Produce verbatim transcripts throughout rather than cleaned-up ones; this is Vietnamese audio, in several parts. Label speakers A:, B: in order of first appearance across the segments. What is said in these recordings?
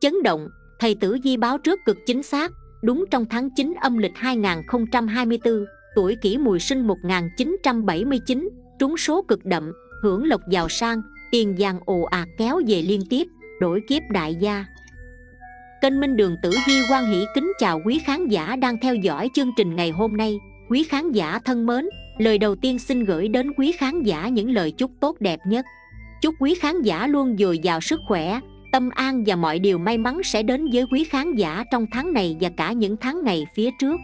A: chấn động, thầy Tử Vi báo trước cực chính xác. Đúng trong tháng chín âm lịch hai nghìn không trăm hai mươi tư, tuổi Kỷ Mùi sinh một nghìn chín trăm bảy mươi chín, trúng số cực đậm, hưởng lộc giàu sang, tiền vàng ồ ạt kéo về liên tiếp, đổi kiếp đại gia. Kênh Minh Đường Tử Vi hoan hỷ kính chào quý khán giả đang theo dõi chương trình ngày hôm nay. Quý khán giả thân mến, lời đầu tiên xin gửi đến quý khán giả những lời chúc tốt đẹp nhất. Chúc quý khán giả luôn dồi dào sức khỏe, tâm an và mọi điều may mắn sẽ đến với quý khán giả trong tháng này và cả những tháng ngày phía trước.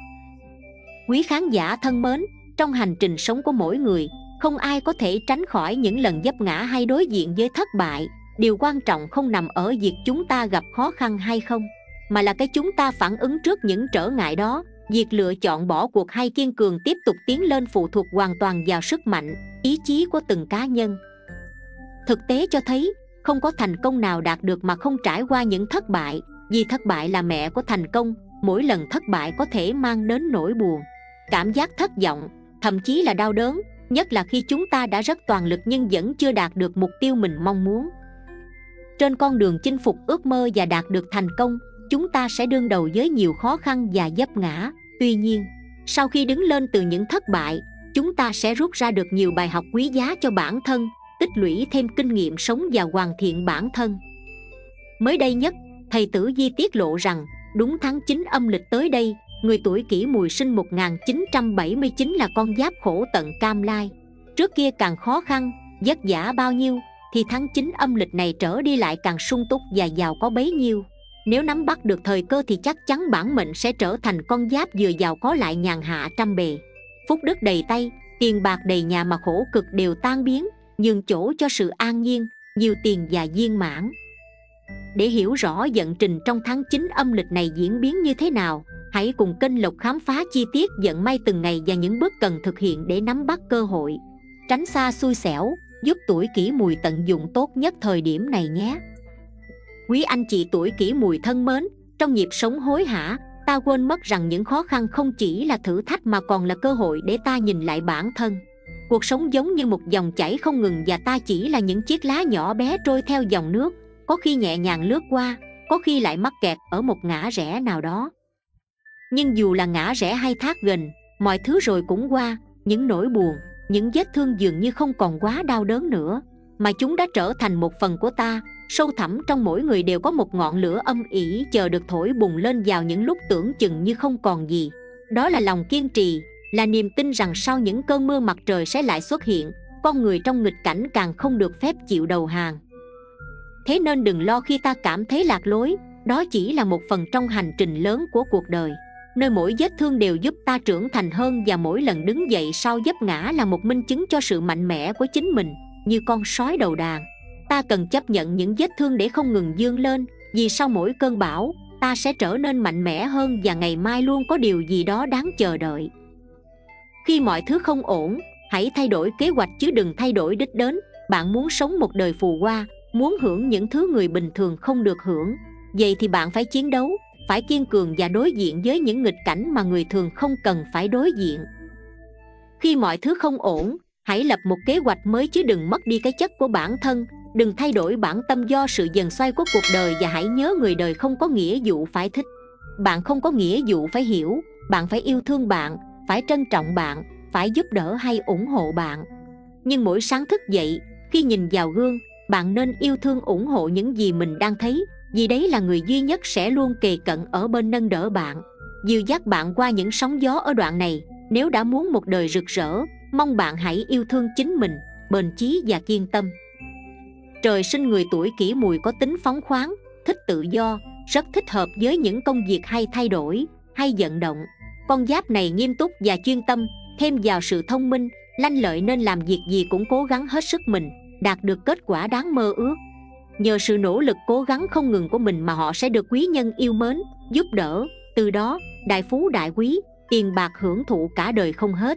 A: Quý khán giả thân mến, trong hành trình sống của mỗi người, không ai có thể tránh khỏi những lần vấp ngã hay đối diện với thất bại. Điều quan trọng không nằm ở việc chúng ta gặp khó khăn hay không, mà là cái chúng ta phản ứng trước những trở ngại đó. Việc lựa chọn bỏ cuộc hay kiên cường tiếp tục tiến lên phụ thuộc hoàn toàn vào sức mạnh, ý chí của từng cá nhân. Thực tế cho thấy, không có thành công nào đạt được mà không trải qua những thất bại, vì thất bại là mẹ của thành công. Mỗi lần thất bại có thể mang đến nỗi buồn, cảm giác thất vọng, thậm chí là đau đớn, nhất là khi chúng ta đã rất toàn lực nhưng vẫn chưa đạt được mục tiêu mình mong muốn. Trên con đường chinh phục ước mơ và đạt được thành công, chúng ta sẽ đương đầu với nhiều khó khăn và vấp ngã. Tuy nhiên, sau khi đứng lên từ những thất bại, chúng ta sẽ rút ra được nhiều bài học quý giá cho bản thân, tích lũy thêm kinh nghiệm sống và hoàn thiện bản thân. Mới đây nhất, thầy Tử Vi tiết lộ rằng, đúng tháng chín âm lịch tới đây, người tuổi Kỷ Mùi sinh một nghìn chín trăm bảy mươi chín là con giáp khổ tận cam lai. Trước kia càng khó khăn, vất vả bao nhiêu, thì tháng chín âm lịch này trở đi lại càng sung túc và giàu có bấy nhiêu. Nếu nắm bắt được thời cơ thì chắc chắn bản mệnh sẽ trở thành con giáp vừa giàu có lại nhàn hạ trăm bề. Phúc đức đầy tay, tiền bạc đầy nhà mà khổ cực đều tan biến, nhường chỗ cho sự an nhiên, nhiều tiền và viên mãn. Để hiểu rõ vận trình trong tháng chín âm lịch này diễn biến như thế nào, hãy cùng kênh Lộc khám phá chi tiết vận may từng ngày và những bước cần thực hiện để nắm bắt cơ hội, tránh xa xui xẻo, giúp tuổi Kỷ Mùi tận dụng tốt nhất thời điểm này nhé. Quý anh chị tuổi Kỷ Mùi thân mến, trong nhịp sống hối hả, ta quên mất rằng những khó khăn không chỉ là thử thách mà còn là cơ hội để ta nhìn lại bản thân. Cuộc sống giống như một dòng chảy không ngừng và ta chỉ là những chiếc lá nhỏ bé trôi theo dòng nước, có khi nhẹ nhàng lướt qua, có khi lại mắc kẹt ở một ngã rẽ nào đó. Nhưng dù là ngã rẽ hay thác gành, mọi thứ rồi cũng qua. Những nỗi buồn, những vết thương dường như không còn quá đau đớn nữa, mà chúng đã trở thành một phần của ta. Sâu thẳm trong mỗi người đều có một ngọn lửa âm ỉ chờ được thổi bùng lên vào những lúc tưởng chừng như không còn gì. Đó là lòng kiên trì, là niềm tin rằng sau những cơn mưa mặt trời sẽ lại xuất hiện. Con người trong nghịch cảnh càng không được phép chịu đầu hàng. Thế nên đừng lo khi ta cảm thấy lạc lối, đó chỉ là một phần trong hành trình lớn của cuộc đời, nơi mỗi vết thương đều giúp ta trưởng thành hơn, và mỗi lần đứng dậy sau vấp ngã là một minh chứng cho sự mạnh mẽ của chính mình. Như con sói đầu đàn, ta cần chấp nhận những vết thương để không ngừng vươn lên, vì sau mỗi cơn bão, ta sẽ trở nên mạnh mẽ hơn và ngày mai luôn có điều gì đó đáng chờ đợi. Khi mọi thứ không ổn, hãy thay đổi kế hoạch chứ đừng thay đổi đích đến. Bạn muốn sống một đời phù hoa, muốn hưởng những thứ người bình thường không được hưởng, vậy thì bạn phải chiến đấu, phải kiên cường và đối diện với những nghịch cảnh mà người thường không cần phải đối diện. Khi mọi thứ không ổn, hãy lập một kế hoạch mới chứ đừng mất đi cái chất của bản thân. Đừng thay đổi bản tâm do sự dần xoay của cuộc đời, và hãy nhớ người đời không có nghĩa vụ phải thích bạn, không có nghĩa vụ phải hiểu bạn, phải yêu thương bạn, phải trân trọng bạn, phải giúp đỡ hay ủng hộ bạn. Nhưng mỗi sáng thức dậy, khi nhìn vào gương, bạn nên yêu thương ủng hộ những gì mình đang thấy, vì đấy là người duy nhất sẽ luôn kề cận ở bên nâng đỡ bạn, dìu dắt bạn qua những sóng gió ở đoạn này. Nếu đã muốn một đời rực rỡ, mong bạn hãy yêu thương chính mình, bền chí và kiên tâm. Trời sinh người tuổi Kỷ Mùi có tính phóng khoáng, thích tự do, rất thích hợp với những công việc hay thay đổi, hay vận động. Con giáp này nghiêm túc và chuyên tâm, thêm vào sự thông minh, lanh lợi nên làm việc gì cũng cố gắng hết sức mình, đạt được kết quả đáng mơ ước. Nhờ sự nỗ lực cố gắng không ngừng của mình mà họ sẽ được quý nhân yêu mến, giúp đỡ, từ đó đại phú đại quý, tiền bạc hưởng thụ cả đời không hết.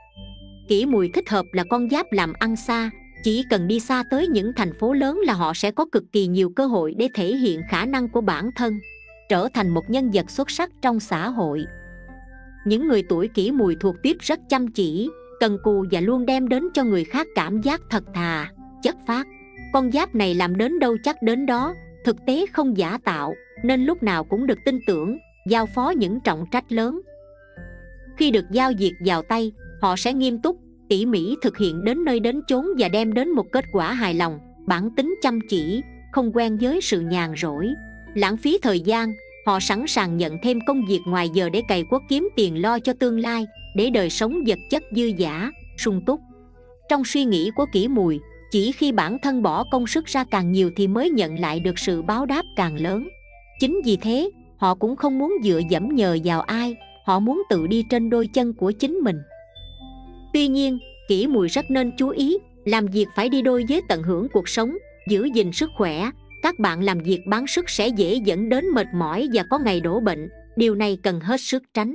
A: Kỷ Mùi thích hợp là con giáp làm ăn xa, chỉ cần đi xa tới những thành phố lớn là họ sẽ có cực kỳ nhiều cơ hội để thể hiện khả năng của bản thân, trở thành một nhân vật xuất sắc trong xã hội. Những người tuổi Kỷ Mùi thuộc tiếp rất chăm chỉ, cần cù và luôn đem đến cho người khác cảm giác thật thà, chất phác. Con giáp này làm đến đâu chắc đến đó, thực tế không giả tạo, nên lúc nào cũng được tin tưởng, giao phó những trọng trách lớn. Khi được giao việc vào tay, họ sẽ nghiêm túc, tỉ mỉ thực hiện đến nơi đến chốn và đem đến một kết quả hài lòng. Bản tính chăm chỉ, không quen với sự nhàn rỗi, lãng phí thời gian. Họ sẵn sàng nhận thêm công việc ngoài giờ để cày cuốc kiếm tiền lo cho tương lai, để đời sống vật chất dư dả, sung túc. Trong suy nghĩ của Kỷ Mùi, chỉ khi bản thân bỏ công sức ra càng nhiều thì mới nhận lại được sự báo đáp càng lớn. Chính vì thế, họ cũng không muốn dựa dẫm nhờ vào ai, họ muốn tự đi trên đôi chân của chính mình. Tuy nhiên, Kỷ Mùi rất nên chú ý, làm việc phải đi đôi với tận hưởng cuộc sống, giữ gìn sức khỏe. Các bạn làm việc bán sức sẽ dễ dẫn đến mệt mỏi và có ngày đổ bệnh, điều này cần hết sức tránh.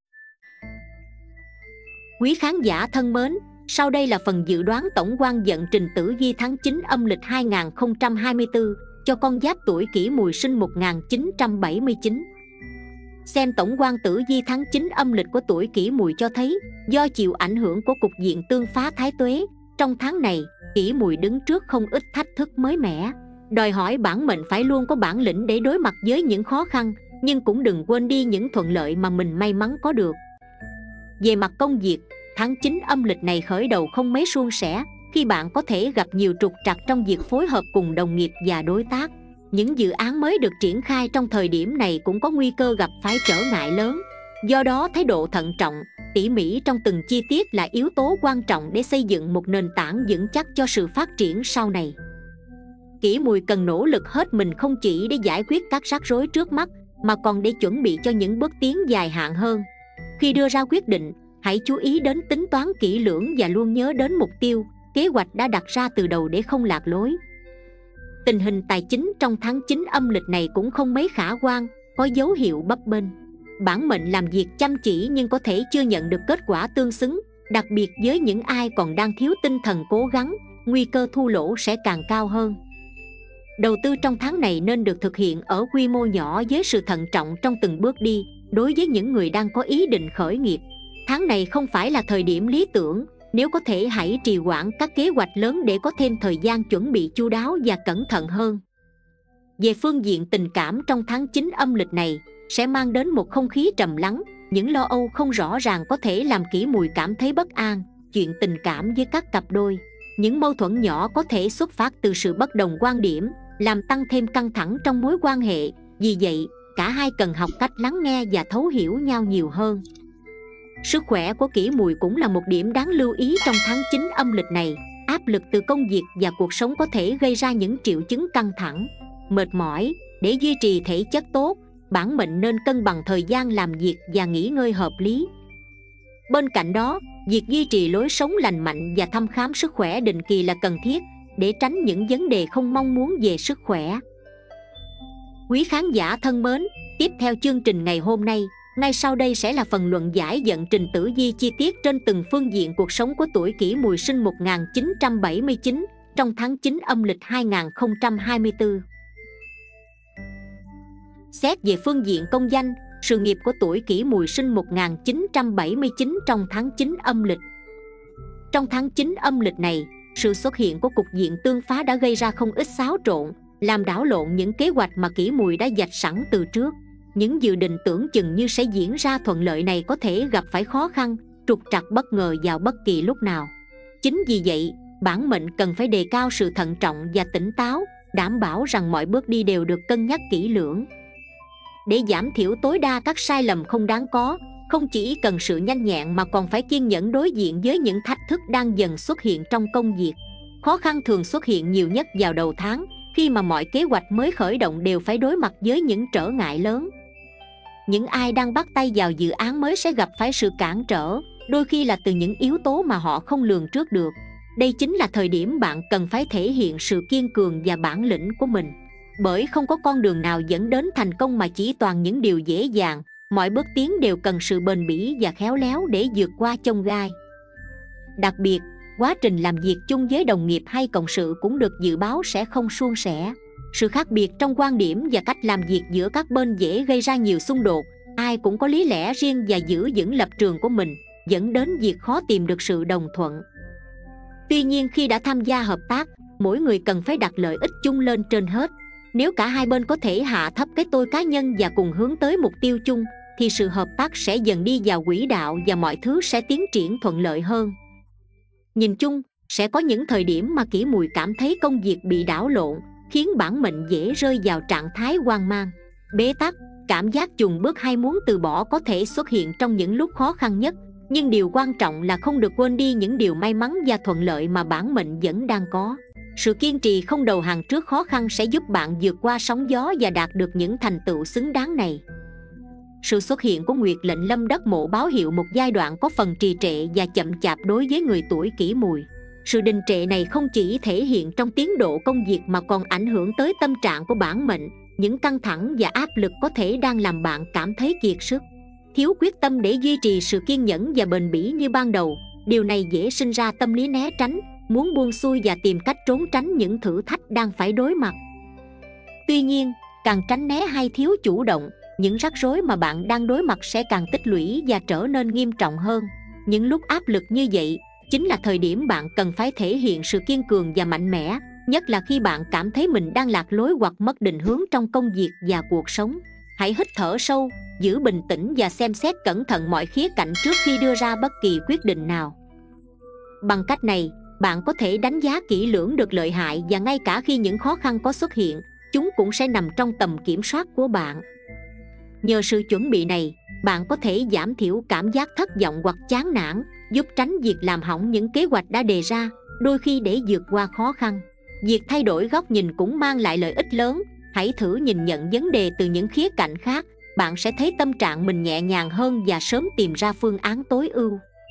A: Quý khán giả thân mến, sau đây là phần dự đoán tổng quan vận trình tử vi tháng chín âm lịch hai nghìn không trăm hai mươi tư cho con giáp tuổi Kỷ Mùi sinh một nghìn chín trăm bảy mươi chín. Xem tổng quan tử vi tháng chín âm lịch của tuổi Kỷ Mùi cho thấy, do chịu ảnh hưởng của cục diện tương phá thái tuế, trong tháng này, Kỷ Mùi đứng trước không ít thách thức mới mẻ, đòi hỏi bản mệnh phải luôn có bản lĩnh để đối mặt với những khó khăn, nhưng cũng đừng quên đi những thuận lợi mà mình may mắn có được. Về mặt công việc, tháng chín âm lịch này khởi đầu không mấy suôn sẻ, khi bạn có thể gặp nhiều trục trặc trong việc phối hợp cùng đồng nghiệp và đối tác. Những dự án mới được triển khai trong thời điểm này cũng có nguy cơ gặp phải trở ngại lớn. Do đó, thái độ thận trọng, tỉ mỉ trong từng chi tiết là yếu tố quan trọng để xây dựng một nền tảng vững chắc cho sự phát triển sau này. Kỷ Mùi cần nỗ lực hết mình không chỉ để giải quyết các rắc rối trước mắt, mà còn để chuẩn bị cho những bước tiến dài hạn hơn. Khi đưa ra quyết định, hãy chú ý đến tính toán kỹ lưỡng và luôn nhớ đến mục tiêu, kế hoạch đã đặt ra từ đầu để không lạc lối. Tình hình tài chính trong tháng chín âm lịch này cũng không mấy khả quan, có dấu hiệu bấp bênh. Bản mệnh làm việc chăm chỉ nhưng có thể chưa nhận được kết quả tương xứng, đặc biệt với những ai còn đang thiếu tinh thần cố gắng, nguy cơ thua lỗ sẽ càng cao hơn. Đầu tư trong tháng này nên được thực hiện ở quy mô nhỏ với sự thận trọng trong từng bước đi. Đối với những người đang có ý định khởi nghiệp, tháng này không phải là thời điểm lý tưởng. Nếu có thể hãy trì hoãn các kế hoạch lớn để có thêm thời gian chuẩn bị chu đáo và cẩn thận hơn. Về phương diện tình cảm trong tháng chín âm lịch này, sẽ mang đến một không khí trầm lắng. Những lo âu không rõ ràng có thể làm Kỷ Mùi cảm thấy bất an. Chuyện tình cảm với các cặp đôi, những mâu thuẫn nhỏ có thể xuất phát từ sự bất đồng quan điểm, làm tăng thêm căng thẳng trong mối quan hệ. Vì vậy, cả hai cần học cách lắng nghe và thấu hiểu nhau nhiều hơn. Sức khỏe của Kỷ Mùi cũng là một điểm đáng lưu ý trong tháng chín âm lịch này. Áp lực từ công việc và cuộc sống có thể gây ra những triệu chứng căng thẳng, mệt mỏi. Để duy trì thể chất tốt, bản mệnh nên cân bằng thời gian làm việc và nghỉ ngơi hợp lý. Bên cạnh đó, việc duy trì lối sống lành mạnh và thăm khám sức khỏe định kỳ là cần thiết để tránh những vấn đề không mong muốn về sức khỏe. Quý khán giả thân mến, tiếp theo chương trình ngày hôm nay, ngay sau đây sẽ là phần luận giải vận trình tử vi chi tiết trên từng phương diện cuộc sống của tuổi Kỷ Mùi sinh một nghìn chín trăm bảy mươi chín trong tháng chín âm lịch hai nghìn không trăm hai mươi tư. Xét về phương diện công danh, sự nghiệp của tuổi Kỷ Mùi sinh một nghìn chín trăm bảy mươi chín trong tháng chín âm lịch. Trong tháng chín âm lịch này, sự xuất hiện của cục diện tương phá đã gây ra không ít xáo trộn, làm đảo lộn những kế hoạch mà Kỷ Mùi đã vạch sẵn từ trước. Những dự định tưởng chừng như sẽ diễn ra thuận lợi này có thể gặp phải khó khăn, trục trặc bất ngờ vào bất kỳ lúc nào. Chính vì vậy, bản mệnh cần phải đề cao sự thận trọng và tỉnh táo, đảm bảo rằng mọi bước đi đều được cân nhắc kỹ lưỡng. Để giảm thiểu tối đa các sai lầm không đáng có, không chỉ cần sự nhanh nhẹn mà còn phải kiên nhẫn đối diện với những thách thức đang dần xuất hiện trong công việc. Khó khăn thường xuất hiện nhiều nhất vào đầu tháng, khi mà mọi kế hoạch mới khởi động đều phải đối mặt với những trở ngại lớn. Những ai đang bắt tay vào dự án mới sẽ gặp phải sự cản trở, đôi khi là từ những yếu tố mà họ không lường trước được. Đây chính là thời điểm bạn cần phải thể hiện sự kiên cường và bản lĩnh của mình. Bởi không có con đường nào dẫn đến thành công mà chỉ toàn những điều dễ dàng. Mọi bước tiến đều cần sự bền bỉ và khéo léo để vượt qua chông gai. Đặc biệt, quá trình làm việc chung với đồng nghiệp hay cộng sự cũng được dự báo sẽ không suôn sẻ. Sự khác biệt trong quan điểm và cách làm việc giữa các bên dễ gây ra nhiều xung đột. Ai cũng có lý lẽ riêng và giữ vững lập trường của mình, dẫn đến việc khó tìm được sự đồng thuận. Tuy nhiên, khi đã tham gia hợp tác, mỗi người cần phải đặt lợi ích chung lên trên hết. Nếu cả hai bên có thể hạ thấp cái tôi cá nhân và cùng hướng tới mục tiêu chung, thì sự hợp tác sẽ dần đi vào quỹ đạo và mọi thứ sẽ tiến triển thuận lợi hơn. Nhìn chung, sẽ có những thời điểm mà Kỷ Mùi cảm thấy công việc bị đảo lộn, khiến bản mệnh dễ rơi vào trạng thái hoang mang, bế tắc. Cảm giác chùn bước hay muốn từ bỏ có thể xuất hiện trong những lúc khó khăn nhất, nhưng điều quan trọng là không được quên đi những điều may mắn và thuận lợi mà bản mệnh vẫn đang có. Sự kiên trì không đầu hàng trước khó khăn sẽ giúp bạn vượt qua sóng gió và đạt được những thành tựu xứng đáng này. Sự xuất hiện của Nguyệt lệnh Lâm Đất Mộ báo hiệu một giai đoạn có phần trì trệ và chậm chạp đối với người tuổi Kỷ Mùi. Sự đình trệ này không chỉ thể hiện trong tiến độ công việc mà còn ảnh hưởng tới tâm trạng của bản mệnh. Những căng thẳng và áp lực có thể đang làm bạn cảm thấy kiệt sức, thiếu quyết tâm để duy trì sự kiên nhẫn và bền bỉ như ban đầu. Điều này dễ sinh ra tâm lý né tránh, muốn buông xuôi và tìm cách trốn tránh những thử thách đang phải đối mặt. Tuy nhiên, càng tránh né hay thiếu chủ động, những rắc rối mà bạn đang đối mặt sẽ càng tích lũy và trở nên nghiêm trọng hơn. Những lúc áp lực như vậy chính là thời điểm bạn cần phải thể hiện sự kiên cường và mạnh mẽ, nhất là khi bạn cảm thấy mình đang lạc lối hoặc mất định hướng trong công việc và cuộc sống. Hãy hít thở sâu, giữ bình tĩnh và xem xét cẩn thận mọi khía cạnh trước khi đưa ra bất kỳ quyết định nào. Bằng cách này, bạn có thể đánh giá kỹ lưỡng được lợi hại, và ngay cả khi những khó khăn có xuất hiện, chúng cũng sẽ nằm trong tầm kiểm soát của bạn. Nhờ sự chuẩn bị này, bạn có thể giảm thiểu cảm giác thất vọng hoặc chán nản, giúp tránh việc làm hỏng những kế hoạch đã đề ra. Đôi khi để vượt qua khó khăn, việc thay đổi góc nhìn cũng mang lại lợi ích lớn. Hãy thử nhìn nhận vấn đề từ những khía cạnh khác, bạn sẽ thấy tâm trạng mình nhẹ nhàng hơn và sớm tìm ra phương án tối ưu.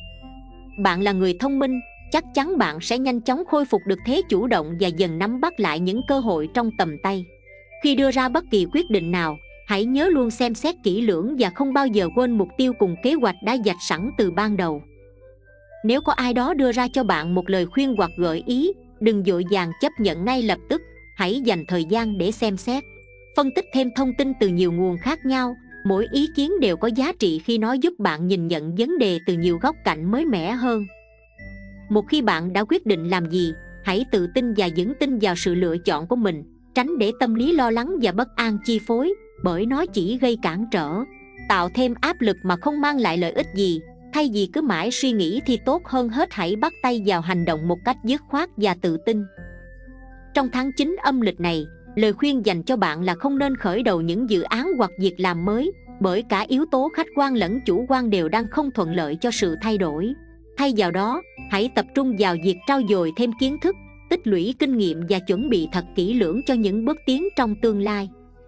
A: Bạn là người thông minh, chắc chắn bạn sẽ nhanh chóng khôi phục được thế chủ động và dần nắm bắt lại những cơ hội trong tầm tay. Khi đưa ra bất kỳ quyết định nào, hãy nhớ luôn xem xét kỹ lưỡng và không bao giờ quên mục tiêu cùng kế hoạch đã vạch sẵn từ ban đầu. Nếu có ai đó đưa ra cho bạn một lời khuyên hoặc gợi ý, đừng vội vàng chấp nhận ngay lập tức. Hãy dành thời gian để xem xét, phân tích thêm thông tin từ nhiều nguồn khác nhau. Mỗi ý kiến đều có giá trị khi nó giúp bạn nhìn nhận vấn đề từ nhiều góc cạnh mới mẻ hơn. Một khi bạn đã quyết định làm gì, hãy tự tin và vững tin vào sự lựa chọn của mình. Tránh để tâm lý lo lắng và bất an chi phối, bởi nó chỉ gây cản trở, tạo thêm áp lực mà không mang lại lợi ích gì. Thay vì cứ mãi suy nghĩ thì tốt hơn hết hãy bắt tay vào hành động một cách dứt khoát và tự tin. Trong tháng chín âm lịch này, lời khuyên dành cho bạn là không nên khởi đầu những dự án hoặc việc làm mới, bởi cả yếu tố khách quan lẫn chủ quan đều đang không thuận lợi cho sự thay đổi. Thay vào đó, hãy tập trung vào việc trau dồi thêm kiến thức, tích lũy kinh nghiệm và chuẩn bị thật kỹ lưỡng cho những bước tiến trong tương lai.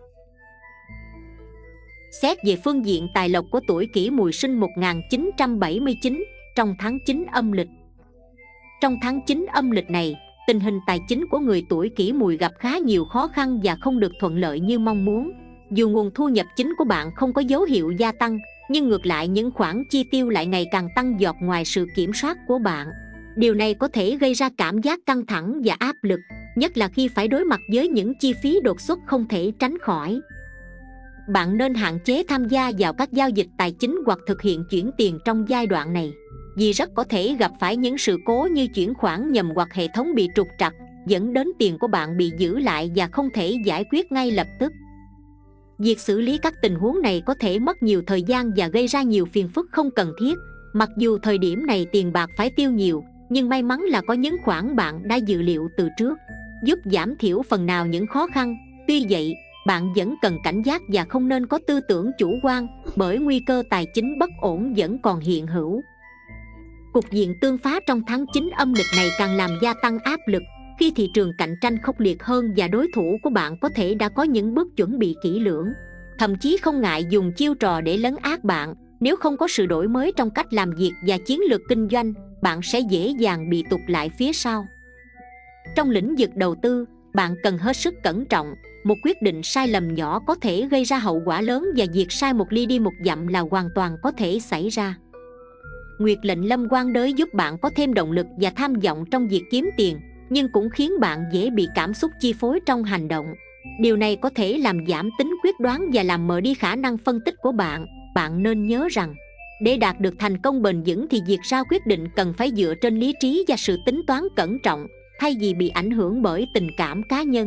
A: Xét về phương diện tài lộc của tuổi Kỷ Mùi sinh một nghìn chín trăm bảy mươi chín trong tháng chín âm lịch. Trong tháng chín âm lịch này, tình hình tài chính của người tuổi Kỷ Mùi gặp khá nhiều khó khăn và không được thuận lợi như mong muốn. Dù nguồn thu nhập chính của bạn không có dấu hiệu gia tăng, nhưng ngược lại những khoản chi tiêu lại ngày càng tăng vọt ngoài sự kiểm soát của bạn. Điều này có thể gây ra cảm giác căng thẳng và áp lực, nhất là khi phải đối mặt với những chi phí đột xuất không thể tránh khỏi. Bạn nên hạn chế tham gia vào các giao dịch tài chính hoặc thực hiện chuyển tiền trong giai đoạn này, vì rất có thể gặp phải những sự cố như chuyển khoản nhầm hoặc hệ thống bị trục trặc, dẫn đến tiền của bạn bị giữ lại và không thể giải quyết ngay lập tức. Việc xử lý các tình huống này có thể mất nhiều thời gian và gây ra nhiều phiền phức không cần thiết. Mặc dù thời điểm này tiền bạc phải tiêu nhiều, nhưng may mắn là có những khoản bạn đã dự liệu từ trước, giúp giảm thiểu phần nào những khó khăn. Tuy vậy, bạn vẫn cần cảnh giác và không nên có tư tưởng chủ quan, bởi nguy cơ tài chính bất ổn vẫn còn hiện hữu. Cục diện tương phá trong tháng chín âm lịch này càng làm gia tăng áp lực, khi thị trường cạnh tranh khốc liệt hơn và đối thủ của bạn có thể đã có những bước chuẩn bị kỹ lưỡng, thậm chí không ngại dùng chiêu trò để lấn át bạn. Nếu không có sự đổi mới trong cách làm việc và chiến lược kinh doanh, bạn sẽ dễ dàng bị tụt lại phía sau. Trong lĩnh vực đầu tư, bạn cần hết sức cẩn trọng. Một quyết định sai lầm nhỏ có thể gây ra hậu quả lớn, và việc sai một ly đi một dặm là hoàn toàn có thể xảy ra. Nguyệt lệnh Lâm Quan Đới giúp bạn có thêm động lực và tham vọng trong việc kiếm tiền, nhưng cũng khiến bạn dễ bị cảm xúc chi phối trong hành động. Điều này có thể làm giảm tính quyết đoán và làm mờ đi khả năng phân tích của bạn. Bạn nên nhớ rằng, để đạt được thành công bền vững thì việc ra quyết định cần phải dựa trên lý trí và sự tính toán cẩn trọng, thay vì bị ảnh hưởng bởi tình cảm cá nhân.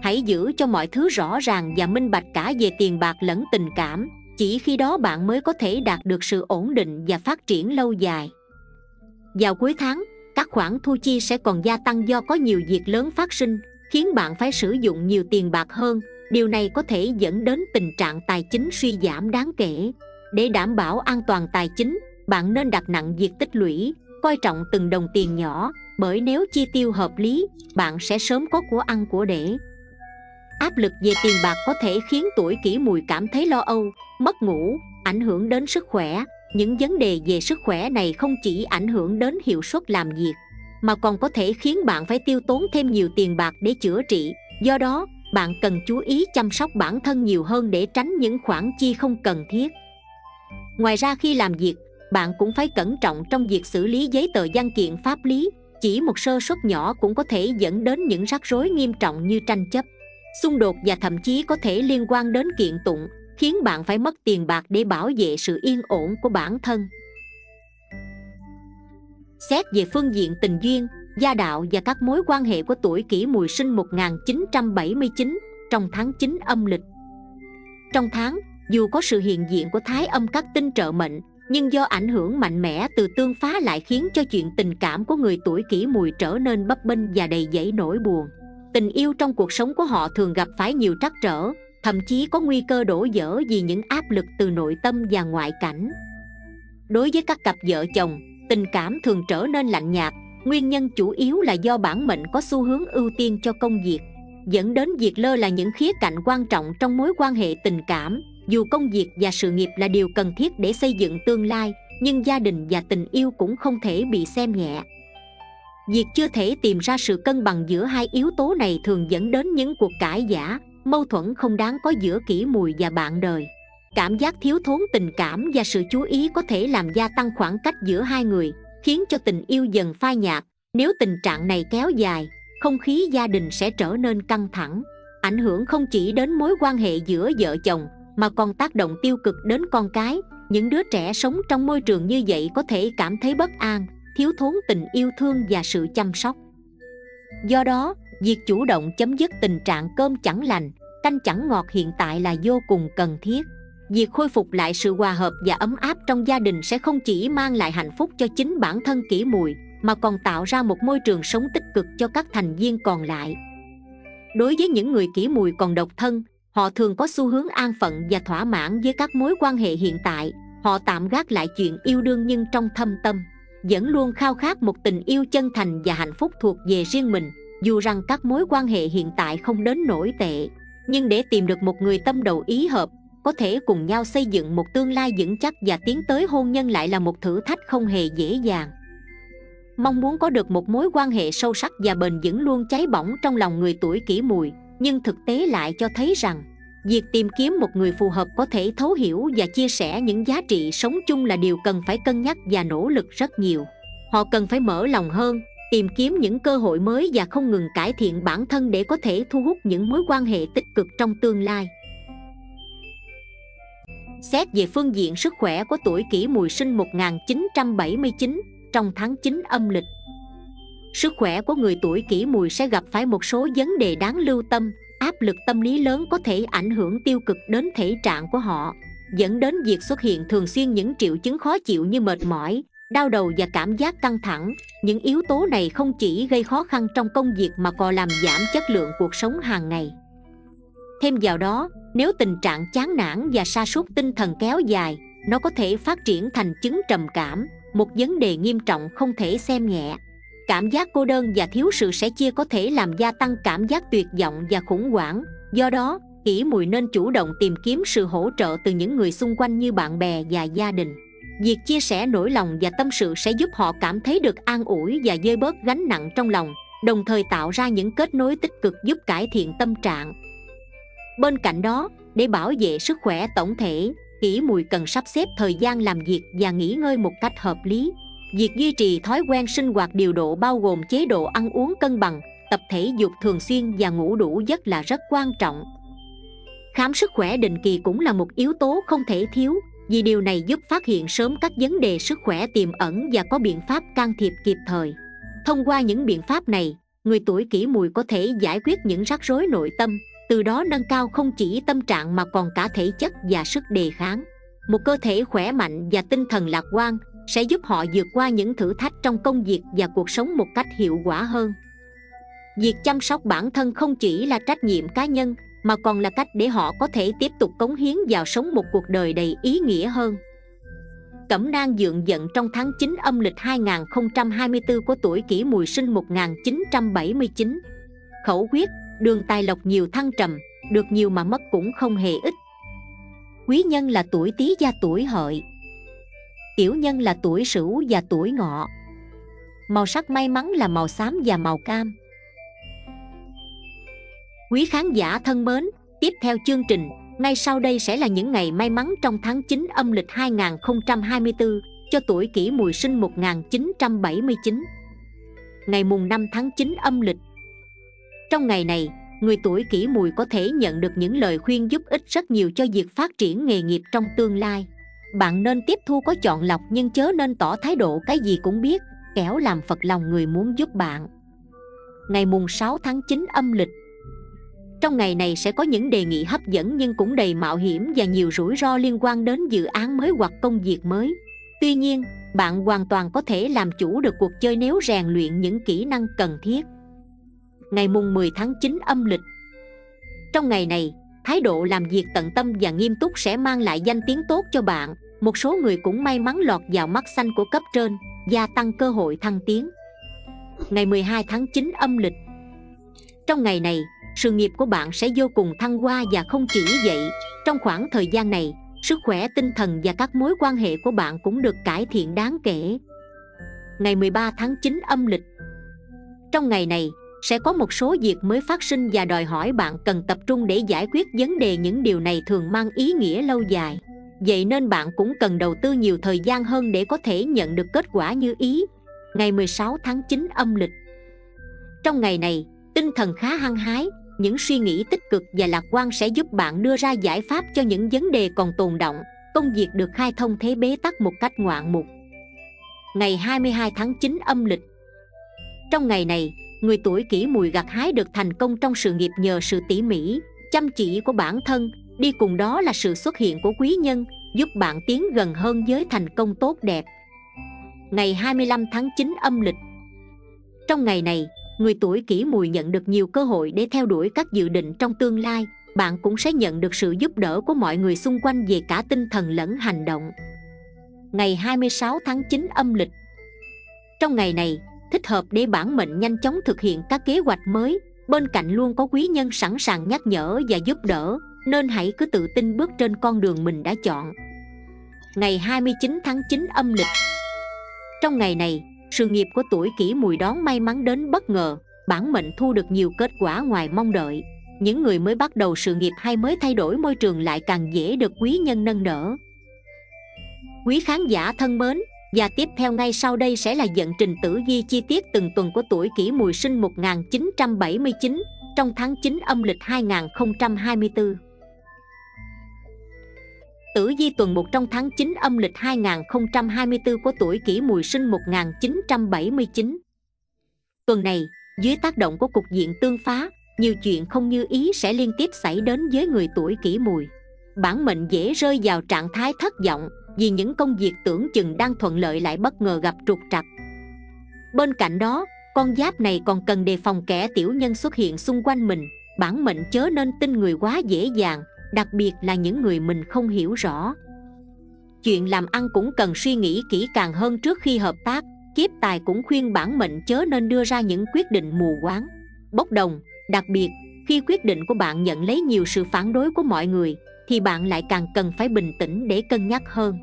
A: Hãy giữ cho mọi thứ rõ ràng và minh bạch cả về tiền bạc lẫn tình cảm. Chỉ khi đó bạn mới có thể đạt được sự ổn định và phát triển lâu dài. Vào cuối tháng, các khoản thu chi sẽ còn gia tăng do có nhiều việc lớn phát sinh, khiến bạn phải sử dụng nhiều tiền bạc hơn. Điều này có thể dẫn đến tình trạng tài chính suy giảm đáng kể. Để đảm bảo an toàn tài chính, bạn nên đặt nặng việc tích lũy, coi trọng từng đồng tiền nhỏ, bởi nếu chi tiêu hợp lý, bạn sẽ sớm có của ăn của để. Áp lực về tiền bạc có thể khiến tuổi Kỷ Mùi cảm thấy lo âu, mất ngủ, ảnh hưởng đến sức khỏe. Những vấn đề về sức khỏe này không chỉ ảnh hưởng đến hiệu suất làm việc, mà còn có thể khiến bạn phải tiêu tốn thêm nhiều tiền bạc để chữa trị. Do đó, bạn cần chú ý chăm sóc bản thân nhiều hơn để tránh những khoản chi không cần thiết. Ngoài ra, khi làm việc, bạn cũng phải cẩn trọng trong việc xử lý giấy tờ văn kiện pháp lý. Chỉ một sơ suất nhỏ cũng có thể dẫn đến những rắc rối nghiêm trọng như tranh chấp, xung đột và thậm chí có thể liên quan đến kiện tụng, khiến bạn phải mất tiền bạc để bảo vệ sự yên ổn của bản thân. Xét về phương diện tình duyên, gia đạo và các mối quan hệ của tuổi Kỷ Mùi sinh một nghìn chín trăm bảy mươi chín trong tháng chín âm lịch. Trong tháng, dù có sự hiện diện của thái âm các tinh trợ mệnh, nhưng do ảnh hưởng mạnh mẽ từ tương phá lại khiến cho chuyện tình cảm của người tuổi Kỷ Mùi trở nên bấp bênh và đầy dẫy nỗi buồn. Tình yêu trong cuộc sống của họ thường gặp phải nhiều trắc trở, thậm chí có nguy cơ đổ vỡ vì những áp lực từ nội tâm và ngoại cảnh. Đối với các cặp vợ chồng, tình cảm thường trở nên lạnh nhạt. Nguyên nhân chủ yếu là do bản mệnh có xu hướng ưu tiên cho công việc, dẫn đến việc lơ là những khía cạnh quan trọng trong mối quan hệ tình cảm. Dù công việc và sự nghiệp là điều cần thiết để xây dựng tương lai, nhưng gia đình và tình yêu cũng không thể bị xem nhẹ. Việc chưa thể tìm ra sự cân bằng giữa hai yếu tố này thường dẫn đến những cuộc cãi vã, mâu thuẫn không đáng có giữa Kỷ Mùi và bạn đời. Cảm giác thiếu thốn tình cảm và sự chú ý có thể làm gia tăng khoảng cách giữa hai người, khiến cho tình yêu dần phai nhạt. Nếu tình trạng này kéo dài, không khí gia đình sẽ trở nên căng thẳng, ảnh hưởng không chỉ đến mối quan hệ giữa vợ chồng, mà còn tác động tiêu cực đến con cái. Những đứa trẻ sống trong môi trường như vậy có thể cảm thấy bất an, thiếu thốn tình yêu thương và sự chăm sóc. Do đó, việc chủ động chấm dứt tình trạng cơm chẳng lành, canh chẳng ngọt hiện tại là vô cùng cần thiết. Việc khôi phục lại sự hòa hợp và ấm áp trong gia đình sẽ không chỉ mang lại hạnh phúc cho chính bản thân Kỷ Mùi, mà còn tạo ra một môi trường sống tích cực cho các thành viên còn lại. Đối với những người Kỷ Mùi còn độc thân, họ thường có xu hướng an phận và thỏa mãn với các mối quan hệ hiện tại. Họ tạm gác lại chuyện yêu đương, nhưng trong thâm tâm vẫn luôn khao khát một tình yêu chân thành và hạnh phúc thuộc về riêng mình. Dù rằng các mối quan hệ hiện tại không đến nổi tệ, nhưng để tìm được một người tâm đầu ý hợp, có thể cùng nhau xây dựng một tương lai vững chắc và tiến tới hôn nhân lại là một thử thách không hề dễ dàng. Mong muốn có được một mối quan hệ sâu sắc và bền vững luôn cháy bỏng trong lòng người tuổi Kỷ Mùi, nhưng thực tế lại cho thấy rằng việc tìm kiếm một người phù hợp có thể thấu hiểu và chia sẻ những giá trị sống chung là điều cần phải cân nhắc và nỗ lực rất nhiều. Họ cần phải mở lòng hơn, tìm kiếm những cơ hội mới và không ngừng cải thiện bản thân để có thể thu hút những mối quan hệ tích cực trong tương lai. Xét về phương diện sức khỏe của tuổi Kỷ Mùi sinh một nghìn chín trăm bảy mươi chín trong tháng chín âm lịch. Sức khỏe của người tuổi Kỷ Mùi sẽ gặp phải một số vấn đề đáng lưu tâm. Áp lực tâm lý lớn có thể ảnh hưởng tiêu cực đến thể trạng của họ, dẫn đến việc xuất hiện thường xuyên những triệu chứng khó chịu như mệt mỏi, đau đầu và cảm giác căng thẳng. Những yếu tố này không chỉ gây khó khăn trong công việc mà còn làm giảm chất lượng cuộc sống hàng ngày. Thêm vào đó, nếu tình trạng chán nản và sa sút tinh thần kéo dài, nó có thể phát triển thành chứng trầm cảm, một vấn đề nghiêm trọng không thể xem nhẹ. Cảm giác cô đơn và thiếu sự sẻ chia có thể làm gia tăng cảm giác tuyệt vọng và khủng hoảng. Do đó, Kỷ Mùi nên chủ động tìm kiếm sự hỗ trợ từ những người xung quanh như bạn bè và gia đình. Việc chia sẻ nỗi lòng và tâm sự sẽ giúp họ cảm thấy được an ủi và vơi bớt gánh nặng trong lòng, đồng thời tạo ra những kết nối tích cực giúp cải thiện tâm trạng. Bên cạnh đó, để bảo vệ sức khỏe tổng thể, Kỷ Mùi cần sắp xếp thời gian làm việc và nghỉ ngơi một cách hợp lý. Việc duy trì thói quen sinh hoạt điều độ bao gồm chế độ ăn uống cân bằng, tập thể dục thường xuyên và ngủ đủ giấc là rất quan trọng. Khám sức khỏe định kỳ cũng là một yếu tố không thể thiếu, vì điều này giúp phát hiện sớm các vấn đề sức khỏe tiềm ẩn và có biện pháp can thiệp kịp thời. Thông qua những biện pháp này, người tuổi Kỷ Mùi có thể giải quyết những rắc rối nội tâm, từ đó nâng cao không chỉ tâm trạng mà còn cả thể chất và sức đề kháng. Một cơ thể khỏe mạnh và tinh thần lạc quan sẽ giúp họ vượt qua những thử thách trong công việc và cuộc sống một cách hiệu quả hơn. Việc chăm sóc bản thân không chỉ là trách nhiệm cá nhân mà còn là cách để họ có thể tiếp tục cống hiến vào sống một cuộc đời đầy ý nghĩa hơn. Cẩm nang dượng dận trong tháng chín âm lịch hai nghìn không trăm hai mươi tư của tuổi Kỷ Mùi sinh một nghìn chín trăm bảy mươi chín. Khẩu quyết: đường tài lộc nhiều thăng trầm, được nhiều mà mất cũng không hề ít. Quý nhân là tuổi Tý và tuổi Hợi. Tiểu nhân là tuổi Sửu và tuổi Ngọ. Màu sắc may mắn là màu xám và màu cam. Quý khán giả thân mến, tiếp theo chương trình, ngay sau đây sẽ là những ngày may mắn trong tháng chín âm lịch hai nghìn không trăm hai mươi tư cho tuổi Kỷ Mùi sinh một nghìn chín trăm bảy mươi chín. Ngày mùng năm tháng chín âm lịch. Trong ngày này, người tuổi Kỷ Mùi có thể nhận được những lời khuyên giúp ích rất nhiều cho việc phát triển nghề nghiệp trong tương lai. Bạn nên tiếp thu có chọn lọc nhưng chớ nên tỏ thái độ cái gì cũng biết, kẻo làm phật lòng người muốn giúp bạn. Ngày mùng sáu tháng chín âm lịch. Trong ngày này sẽ có những đề nghị hấp dẫn nhưng cũng đầy mạo hiểm và nhiều rủi ro liên quan đến dự án mới hoặc công việc mới. Tuy nhiên, bạn hoàn toàn có thể làm chủ được cuộc chơi nếu rèn luyện những kỹ năng cần thiết. Ngày mùng mười tháng chín âm lịch. Trong ngày này, thái độ làm việc tận tâm và nghiêm túc sẽ mang lại danh tiếng tốt cho bạn. Một số người cũng may mắn lọt vào mắt xanh của cấp trên, gia tăng cơ hội thăng tiến. Ngày mười hai tháng chín âm lịch. Trong ngày này, sự nghiệp của bạn sẽ vô cùng thăng hoa và không chỉ vậy, trong khoảng thời gian này, sức khỏe tinh thần và các mối quan hệ của bạn cũng được cải thiện đáng kể. Ngày mười ba tháng chín âm lịch. Trong ngày này, sẽ có một số việc mới phát sinh và đòi hỏi bạn cần tập trung để giải quyết vấn đề. Những điều này thường mang ý nghĩa lâu dài. Vậy nên bạn cũng cần đầu tư nhiều thời gian hơn để có thể nhận được kết quả như ý. Ngày mười sáu tháng chín âm lịch. Trong ngày này, tinh thần khá hăng hái, những suy nghĩ tích cực và lạc quan sẽ giúp bạn đưa ra giải pháp cho những vấn đề còn tồn đọng. Công việc được khai thông thế bế tắc một cách ngoạn mục. Ngày hai mươi hai tháng chín âm lịch. Trong ngày này, người tuổi Kỷ Mùi gặt hái được thành công trong sự nghiệp nhờ sự tỉ mỉ, chăm chỉ của bản thân, đi cùng đó là sự xuất hiện của quý nhân, giúp bạn tiến gần hơn với thành công tốt đẹp. Ngày hai mươi lăm tháng chín âm lịch. Trong ngày này, người tuổi Kỷ Mùi nhận được nhiều cơ hội để theo đuổi các dự định trong tương lai. Bạn cũng sẽ nhận được sự giúp đỡ của mọi người xung quanh về cả tinh thần lẫn hành động. Ngày hai mươi sáu tháng chín âm lịch. Trong ngày này, thích hợp để bản mệnh nhanh chóng thực hiện các kế hoạch mới. Bên cạnh luôn có quý nhân sẵn sàng nhắc nhở và giúp đỡ, nên hãy cứ tự tin bước trên con đường mình đã chọn. Ngày hai mươi chín tháng chín âm lịch. Trong ngày này, sự nghiệp của tuổi Kỷ Mùi đón may mắn đến bất ngờ, bản mệnh thu được nhiều kết quả ngoài mong đợi. Những người mới bắt đầu sự nghiệp hay mới thay đổi môi trường lại càng dễ được quý nhân nâng đỡ. Quý khán giả thân mến, và tiếp theo ngay sau đây sẽ là vận trình tử vi chi tiết từng tuần của tuổi Kỷ Mùi sinh một nghìn chín trăm bảy mươi chín trong tháng chín âm lịch hai nghìn không trăm hai mươi tư. Tử vi tuần một trong tháng chín âm lịch hai nghìn không trăm hai mươi tư của tuổi Kỷ Mùi sinh một nghìn chín trăm bảy mươi chín. Tuần này, dưới tác động của cục diện tương phá, nhiều chuyện không như ý sẽ liên tiếp xảy đến với người tuổi Kỷ Mùi. Bản mệnh dễ rơi vào trạng thái thất vọng vì những công việc tưởng chừng đang thuận lợi lại bất ngờ gặp trục trặc. Bên cạnh đó, con giáp này còn cần đề phòng kẻ tiểu nhân xuất hiện xung quanh mình. Bản mệnh chớ nên tin người quá dễ dàng, đặc biệt là những người mình không hiểu rõ. Chuyện làm ăn cũng cần suy nghĩ kỹ càng hơn trước khi hợp tác. Kiếp tài cũng khuyên bản mệnh chớ nên đưa ra những quyết định mù quáng, bốc đồng. Đặc biệt, khi quyết định của bạn nhận lấy nhiều sự phản đối của mọi người, thì bạn lại càng cần phải bình tĩnh để cân nhắc hơn.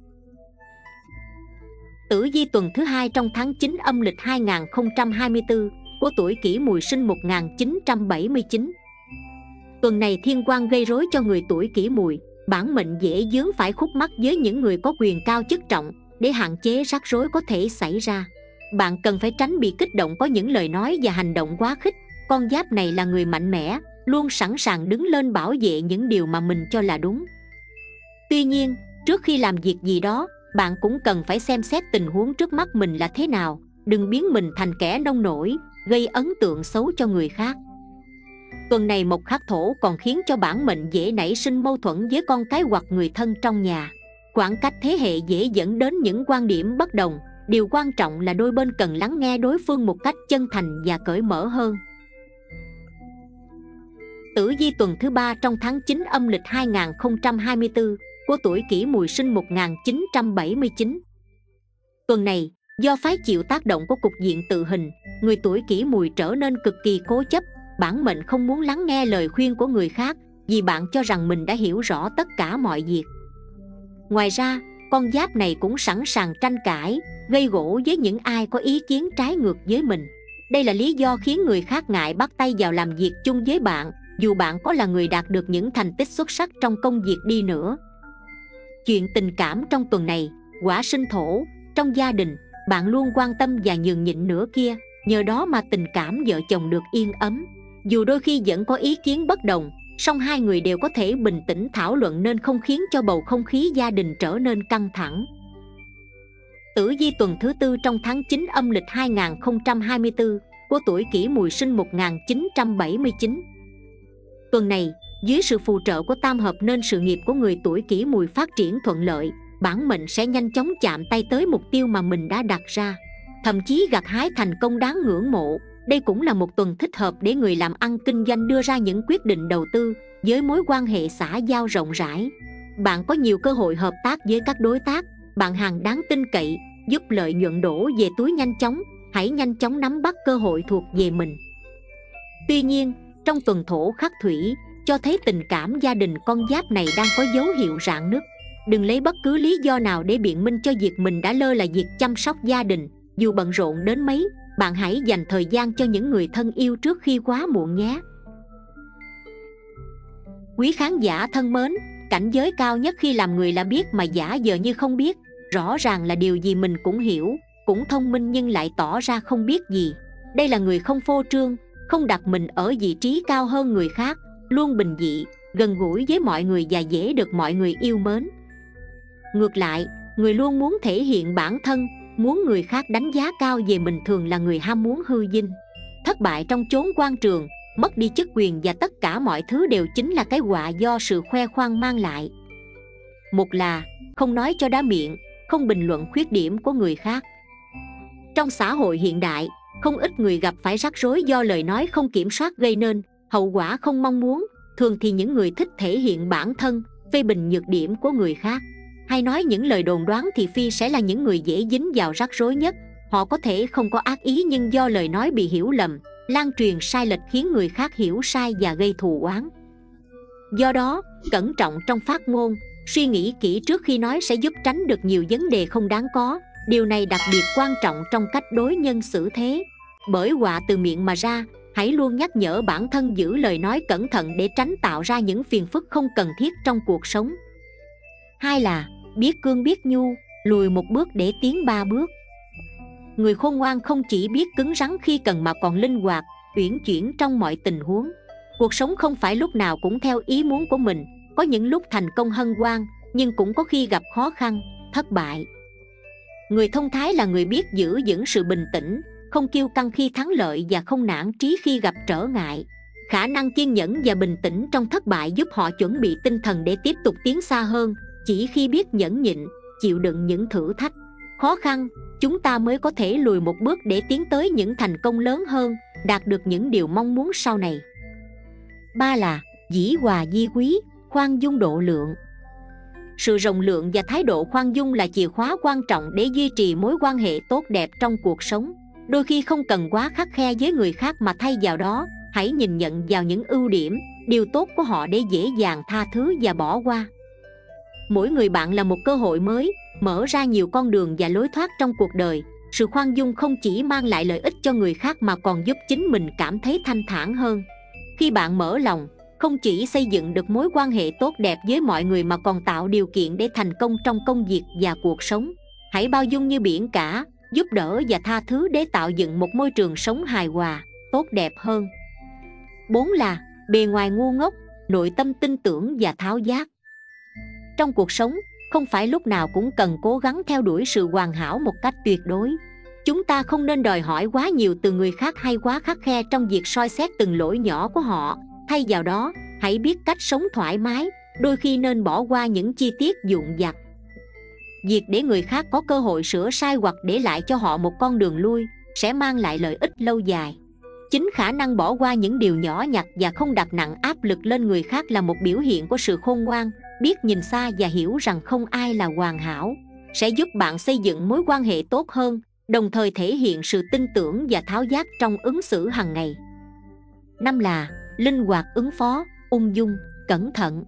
A: Tử vi tuần thứ hai trong tháng chín âm lịch hai nghìn không trăm hai mươi tư của tuổi Kỷ Mùi sinh một nghìn chín trăm bảy mươi chín. Tuần này thiên quan gây rối cho người tuổi Kỷ Mùi. Bản mệnh dễ vướng phải khúc mắc với những người có quyền cao chức trọng. Để hạn chế rắc rối có thể xảy ra, bạn cần phải tránh bị kích động có những lời nói và hành động quá khích. Con giáp này là người mạnh mẽ, luôn sẵn sàng đứng lên bảo vệ những điều mà mình cho là đúng. Tuy nhiên, trước khi làm việc gì đó, bạn cũng cần phải xem xét tình huống trước mắt mình là thế nào. Đừng biến mình thành kẻ nông nổi, gây ấn tượng xấu cho người khác. Tuần này mộc khắc thổ còn khiến cho bản mệnh dễ nảy sinh mâu thuẫn với con cái hoặc người thân trong nhà. Khoảng cách thế hệ dễ dẫn đến những quan điểm bất đồng. Điều quan trọng là đôi bên cần lắng nghe đối phương một cách chân thành và cởi mở hơn. Tử vi tuần thứ ba trong tháng chín âm lịch hai nghìn không trăm hai mươi tư của tuổi Kỷ Mùi sinh một nghìn chín trăm bảy mươi chín. Tuần này, do phái chịu tác động của cục diện tự hình, người tuổi Kỷ Mùi trở nên cực kỳ cố chấp. Bản mệnh không muốn lắng nghe lời khuyên của người khác vì bạn cho rằng mình đã hiểu rõ tất cả mọi việc. Ngoài ra, con giáp này cũng sẵn sàng tranh cãi, gây gổ với những ai có ý kiến trái ngược với mình. Đây là lý do khiến người khác ngại bắt tay vào làm việc chung với bạn, dù bạn có là người đạt được những thành tích xuất sắc trong công việc đi nữa. Chuyện tình cảm trong tuần này, Hỏa sinh thổ, trong gia đình, bạn luôn quan tâm và nhường nhịn nửa kia, nhờ đó mà tình cảm vợ chồng được yên ấm. Dù đôi khi vẫn có ý kiến bất đồng, song hai người đều có thể bình tĩnh thảo luận nên không khiến cho bầu không khí gia đình trở nên căng thẳng. Tử vi tuần thứ tư trong tháng chín âm lịch hai nghìn không trăm hai mươi tư của tuổi Kỷ Mùi sinh một nghìn chín trăm bảy mươi chín. Tuần này, dưới sự phù trợ của tam hợp nên sự nghiệp của người tuổi Kỷ Mùi phát triển thuận lợi. Bản mệnh sẽ nhanh chóng chạm tay tới mục tiêu mà mình đã đặt ra, thậm chí gặt hái thành công đáng ngưỡng mộ. Đây cũng là một tuần thích hợp để người làm ăn kinh doanh đưa ra những quyết định đầu tư với mối quan hệ xã giao rộng rãi. Bạn có nhiều cơ hội hợp tác với các đối tác, bạn hàng đáng tin cậy, giúp lợi nhuận đổ về túi nhanh chóng. Hãy nhanh chóng nắm bắt cơ hội thuộc về mình. Tuy nhiên, trong tuần thổ khắc thủy, cho thấy tình cảm gia đình con giáp này đang có dấu hiệu rạn nứt. Đừng lấy bất cứ lý do nào để biện minh cho việc mình đã lơ là việc chăm sóc gia đình. Dù bận rộn đến mấy, bạn hãy dành thời gian cho những người thân yêu trước khi quá muộn nhé. Quý khán giả thân mến, cảnh giới cao nhất khi làm người là biết mà giả vờ như không biết. Rõ ràng là điều gì mình cũng hiểu, cũng thông minh nhưng lại tỏ ra không biết gì. Đây là người không phô trương, không đặt mình ở vị trí cao hơn người khác, luôn bình dị, gần gũi với mọi người và dễ được mọi người yêu mến. Ngược lại, người luôn muốn thể hiện bản thân, muốn người khác đánh giá cao về mình thường là người ham muốn hư vinh. Thất bại trong chốn quan trường, mất đi chức quyền và tất cả mọi thứ đều chính là cái họa do sự khoe khoang mang lại. Một là không nói cho đã miệng, không bình luận khuyết điểm của người khác. Trong xã hội hiện đại, không ít người gặp phải rắc rối do lời nói không kiểm soát gây nên hậu quả không mong muốn. Thường thì những người thích thể hiện bản thân, phê bình nhược điểm của người khác, hay nói những lời đồn đoán thị phi sẽ là những người dễ dính vào rắc rối nhất. Họ có thể không có ác ý nhưng do lời nói bị hiểu lầm, lan truyền sai lệch khiến người khác hiểu sai và gây thù oán. Do đó, cẩn trọng trong phát ngôn, suy nghĩ kỹ trước khi nói sẽ giúp tránh được nhiều vấn đề không đáng có. Điều này đặc biệt quan trọng trong cách đối nhân xử thế. Bởi họa từ miệng mà ra, hãy luôn nhắc nhở bản thân giữ lời nói cẩn thận để tránh tạo ra những phiền phức không cần thiết trong cuộc sống. Hai là biết cương biết nhu, lùi một bước để tiến ba bước. Người khôn ngoan không chỉ biết cứng rắn khi cần mà còn linh hoạt, uyển chuyển trong mọi tình huống. Cuộc sống không phải lúc nào cũng theo ý muốn của mình, có những lúc thành công hân hoan, nhưng cũng có khi gặp khó khăn, thất bại. Người thông thái là người biết giữ vững sự bình tĩnh, không kiêu căng khi thắng lợi và không nản trí khi gặp trở ngại. Khả năng kiên nhẫn và bình tĩnh trong thất bại giúp họ chuẩn bị tinh thần để tiếp tục tiến xa hơn. Chỉ khi biết nhẫn nhịn, chịu đựng những thử thách, khó khăn, chúng ta mới có thể lùi một bước để tiến tới những thành công lớn hơn, đạt được những điều mong muốn sau này. Ba là dĩ hòa vi quý, khoan dung độ lượng. Sự rộng lượng và thái độ khoan dung là chìa khóa quan trọng để duy trì mối quan hệ tốt đẹp trong cuộc sống. Đôi khi không cần quá khắt khe với người khác mà thay vào đó, hãy nhìn nhận vào những ưu điểm, điều tốt của họ để dễ dàng tha thứ và bỏ qua. Mỗi người bạn là một cơ hội mới, mở ra nhiều con đường và lối thoát trong cuộc đời. Sự khoan dung không chỉ mang lại lợi ích cho người khác mà còn giúp chính mình cảm thấy thanh thản hơn. Khi bạn mở lòng, không chỉ xây dựng được mối quan hệ tốt đẹp với mọi người mà còn tạo điều kiện để thành công trong công việc và cuộc sống. Hãy bao dung như biển cả, giúp đỡ và tha thứ để tạo dựng một môi trường sống hài hòa, tốt đẹp hơn. Bốn là bề ngoài ngu ngốc, nội tâm tin tưởng và tháo giác. Trong cuộc sống, không phải lúc nào cũng cần cố gắng theo đuổi sự hoàn hảo một cách tuyệt đối. Chúng ta không nên đòi hỏi quá nhiều từ người khác hay quá khắt khe trong việc soi xét từng lỗi nhỏ của họ. Thay vào đó, hãy biết cách sống thoải mái, đôi khi nên bỏ qua những chi tiết vụn vặt. Việc để người khác có cơ hội sửa sai hoặc để lại cho họ một con đường lui sẽ mang lại lợi ích lâu dài. Chính khả năng bỏ qua những điều nhỏ nhặt và không đặt nặng áp lực lên người khác là một biểu hiện của sự khôn ngoan. Biết nhìn xa và hiểu rằng không ai là hoàn hảo sẽ giúp bạn xây dựng mối quan hệ tốt hơn, đồng thời thể hiện sự tin tưởng và tháo vát trong ứng xử hàng ngày. Năm là linh hoạt ứng phó, ung dung, cẩn thận.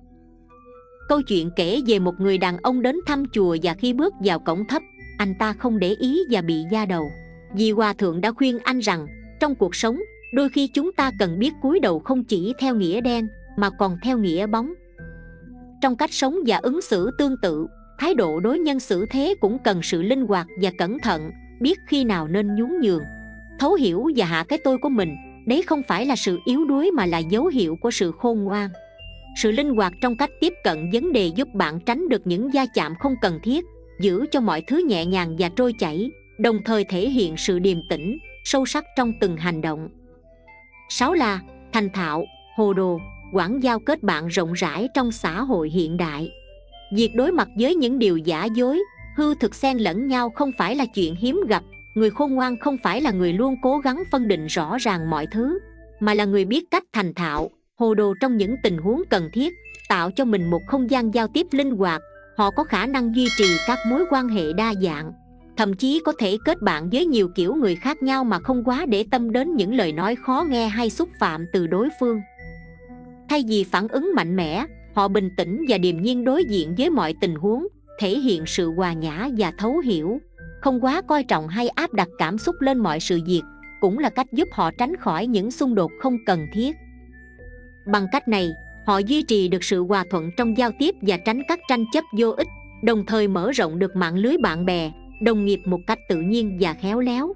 A: Câu chuyện kể về một người đàn ông đến thăm chùa và khi bước vào cổng thấp, anh ta không để ý và bị va đầu. Vì hòa thượng đã khuyên anh rằng trong cuộc sống, đôi khi chúng ta cần biết cúi đầu không chỉ theo nghĩa đen mà còn theo nghĩa bóng. Trong cách sống và ứng xử tương tự, thái độ đối nhân xử thế cũng cần sự linh hoạt và cẩn thận, biết khi nào nên nhún nhường. Thấu hiểu và hạ cái tôi của mình, đấy không phải là sự yếu đuối mà là dấu hiệu của sự khôn ngoan. Sự linh hoạt trong cách tiếp cận vấn đề giúp bạn tránh được những va chạm không cần thiết, giữ cho mọi thứ nhẹ nhàng và trôi chảy, đồng thời thể hiện sự điềm tĩnh, sâu sắc trong từng hành động. Sáu là thành thạo, hồ đồ, quảng giao kết bạn rộng rãi trong xã hội hiện đại. Việc đối mặt với những điều giả dối, hư thực xen lẫn nhau không phải là chuyện hiếm gặp. Người khôn ngoan không phải là người luôn cố gắng phân định rõ ràng mọi thứ, mà là người biết cách thành thạo, hồ đồ trong những tình huống cần thiết, tạo cho mình một không gian giao tiếp linh hoạt. Họ có khả năng duy trì các mối quan hệ đa dạng, thậm chí có thể kết bạn với nhiều kiểu người khác nhau mà không quá để tâm đến những lời nói khó nghe hay xúc phạm từ đối phương. Thay vì phản ứng mạnh mẽ, họ bình tĩnh và điềm nhiên đối diện với mọi tình huống, thể hiện sự hòa nhã và thấu hiểu, không quá coi trọng hay áp đặt cảm xúc lên mọi sự việc, cũng là cách giúp họ tránh khỏi những xung đột không cần thiết. Bằng cách này, họ duy trì được sự hòa thuận trong giao tiếp và tránh các tranh chấp vô ích, đồng thời mở rộng được mạng lưới bạn bè, đồng nghiệp một cách tự nhiên và khéo léo.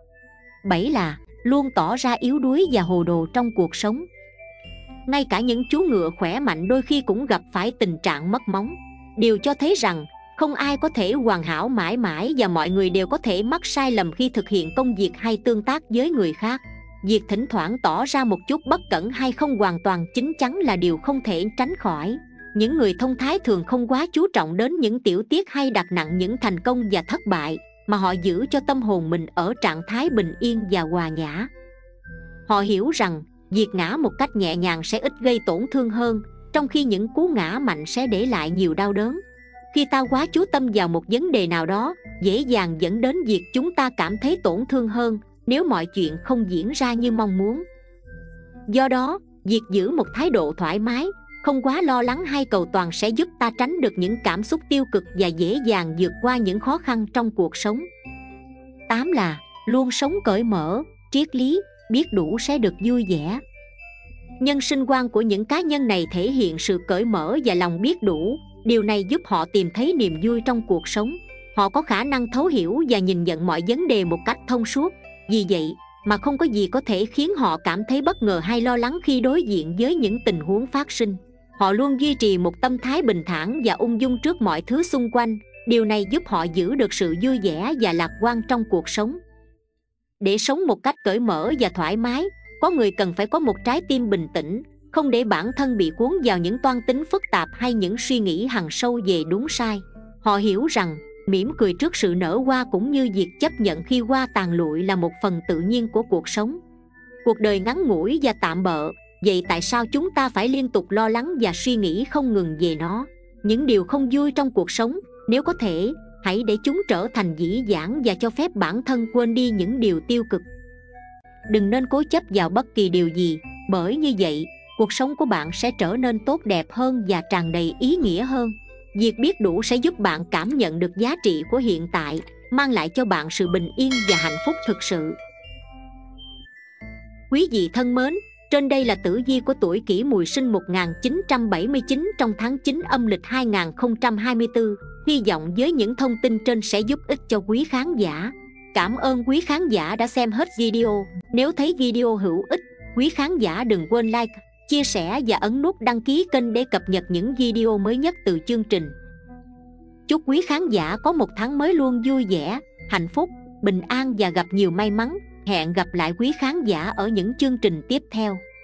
A: Bảy là luôn tỏ ra yếu đuối và hồ đồ trong cuộc sống. Ngay cả những chú ngựa khỏe mạnh đôi khi cũng gặp phải tình trạng mất móng. Điều cho thấy rằng không ai có thể hoàn hảo mãi mãi và mọi người đều có thể mắc sai lầm khi thực hiện công việc hay tương tác với người khác. Việc thỉnh thoảng tỏ ra một chút bất cẩn hay không hoàn toàn chín chắn là điều không thể tránh khỏi. Những người thông thái thường không quá chú trọng đến những tiểu tiết hay đặt nặng những thành công và thất bại, mà họ giữ cho tâm hồn mình ở trạng thái bình yên và hòa nhã. Họ hiểu rằng việc ngã một cách nhẹ nhàng sẽ ít gây tổn thương hơn, trong khi những cú ngã mạnh sẽ để lại nhiều đau đớn. Khi ta quá chú tâm vào một vấn đề nào đó, dễ dàng dẫn đến việc chúng ta cảm thấy tổn thương hơn nếu mọi chuyện không diễn ra như mong muốn. Do đó, việc giữ một thái độ thoải mái, không quá lo lắng hay cầu toàn sẽ giúp ta tránh được những cảm xúc tiêu cực và dễ dàng vượt qua những khó khăn trong cuộc sống. Tám là luôn sống cởi mở, triết lý, biết đủ sẽ được vui vẻ. Nhân sinh quan của những cá nhân này thể hiện sự cởi mở và lòng biết đủ. Điều này giúp họ tìm thấy niềm vui trong cuộc sống. Họ có khả năng thấu hiểu và nhìn nhận mọi vấn đề một cách thông suốt. Vì vậy mà không có gì có thể khiến họ cảm thấy bất ngờ hay lo lắng khi đối diện với những tình huống phát sinh. Họ luôn duy trì một tâm thái bình thản và ung dung trước mọi thứ xung quanh. Điều này giúp họ giữ được sự vui vẻ và lạc quan trong cuộc sống. Để sống một cách cởi mở và thoải mái, có người cần phải có một trái tim bình tĩnh, không để bản thân bị cuốn vào những toan tính phức tạp hay những suy nghĩ hằn sâu về đúng sai. Họ hiểu rằng mỉm cười trước sự nở hoa cũng như việc chấp nhận khi hoa tàn lụi là một phần tự nhiên của cuộc sống. Cuộc đời ngắn ngủi và tạm bợ, vậy tại sao chúng ta phải liên tục lo lắng và suy nghĩ không ngừng về nó? Những điều không vui trong cuộc sống, nếu có thể, hãy để chúng trở thành dĩ vãng và cho phép bản thân quên đi những điều tiêu cực. Đừng nên cố chấp vào bất kỳ điều gì, bởi như vậy, cuộc sống của bạn sẽ trở nên tốt đẹp hơn và tràn đầy ý nghĩa hơn. Việc biết đủ sẽ giúp bạn cảm nhận được giá trị của hiện tại, mang lại cho bạn sự bình yên và hạnh phúc thực sự. Quý vị thân mến, trên đây là tử vi của tuổi Kỷ Mùi sinh một nghìn chín trăm bảy mươi chín trong tháng chín âm lịch hai nghìn không trăm hai mươi tư. Hy vọng với những thông tin trên sẽ giúp ích cho quý khán giả. Cảm ơn quý khán giả đã xem hết video. Nếu thấy video hữu ích, quý khán giả đừng quên like, chia sẻ và ấn nút đăng ký kênh để cập nhật những video mới nhất từ chương trình. Chúc quý khán giả có một tháng mới luôn vui vẻ, hạnh phúc bình an và gặp nhiều may mắn. Hẹn gặp lại quý khán giả ở những chương trình tiếp theo.